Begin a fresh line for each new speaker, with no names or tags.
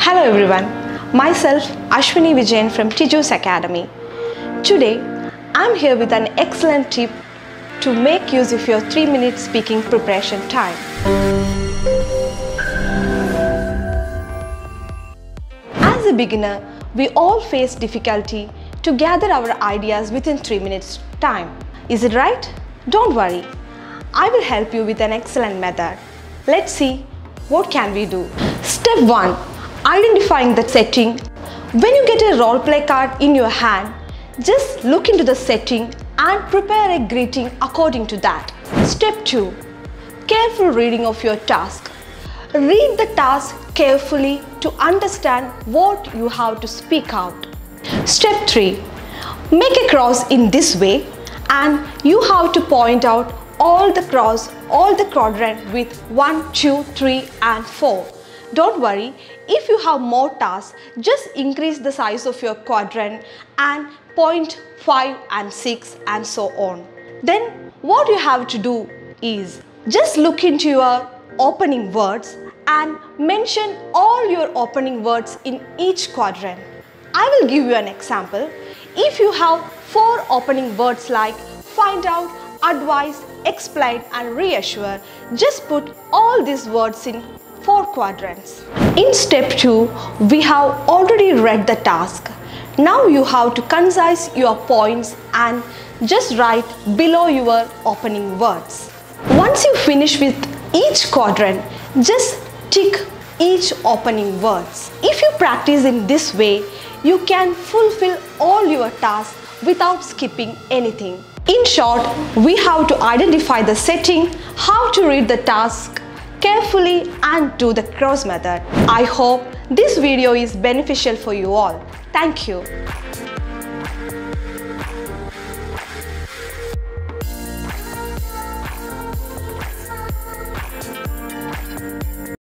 Hello everyone, myself Ashwini Vijayan from Tiju's Academy. Today, I'm here with an excellent tip to make use of your 3-minute speaking preparation time. As a beginner, we all face difficulty to gather our ideas within 3 minutes time. Is it right? Don't worry, I will help you with an excellent method. Let's see what can we do. Step 1. Identifying the setting. When you get a role play card in your hand, just look into the setting and prepare a greeting according to that. Step 2. Careful reading of your task. Read the task carefully to understand what you have to speak out. Step 3. Make a cross in this way and you have to point out all the quadrant with 1, 2, 3 and 4. Don't worry, if you have more tasks, just increase the size of your quadrant and point 5 and 6 and so on. Then what you have to do is just look into your opening words and mention all your opening words in each quadrant. I will give you an example. If you have 4 opening words like find out, advise, explain and reassure, just put all these words in 4 quadrants. In step 2, we have already read the task. Now you have to concise your points and just write below your opening words. Once you finish with each quadrant, just tick each opening words. If you practice in this way, you can fulfill all your tasks without skipping anything. In short, we have to identify the setting, how to read the task carefully and do the cross method. I hope this video is beneficial for you all. Thank you.